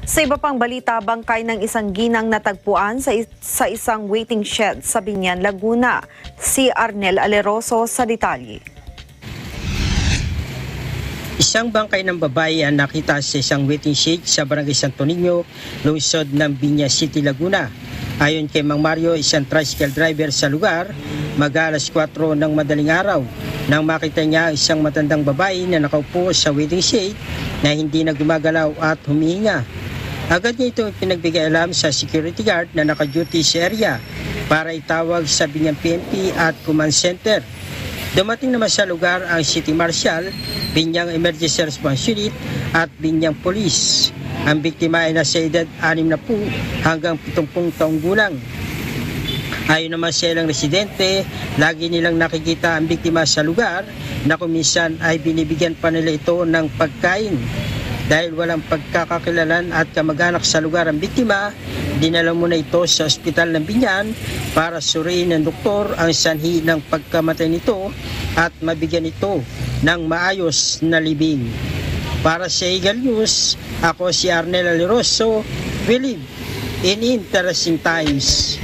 Sa iba pang balita, bangkay ng isang ginang natagpuan sa isang waiting shed sa Biñan, Laguna. Si Arnel Aleroso sa detalye. Isang bangkay ng babae ang nakita sa isang waiting shed sa Barangay Santo Niño, lungsod ng Biñan City, Laguna. Ayon kay Mang Mario, isang tricycle driver sa lugar, mag-alas 4 ng madaling araw nang makita niya isang matandang babae na nakaupo sa waiting shed na hindi na gumagalaw at humihinga. Agad niya ito pinagbigay alam sa security guard na naka-duty sa area para itawag sa Biñan PNP at Command Center. Dumating naman sa lugar ang City Marshal, Biñan Emergency Response Unit at Biñan Police. Ang biktima ay nasa edad 60 hanggang 70 taong gulang. Ayon naman sa ilang residente, lagi nilang nakikita ang biktima sa lugar na kuminsan ay binibigyan pa nila ito ng pagkain. Dahil walang pagkakakilalan at kamag-anak sa lugar ang biktima, dinala muna ito sa ospital ng Biñan para suriin ng doktor ang sanhi ng pagkamatay nito at mabigyan ito ng maayos na libing. Para sa Eagle News, ako si Arnel Aleroso. We live in interesting times.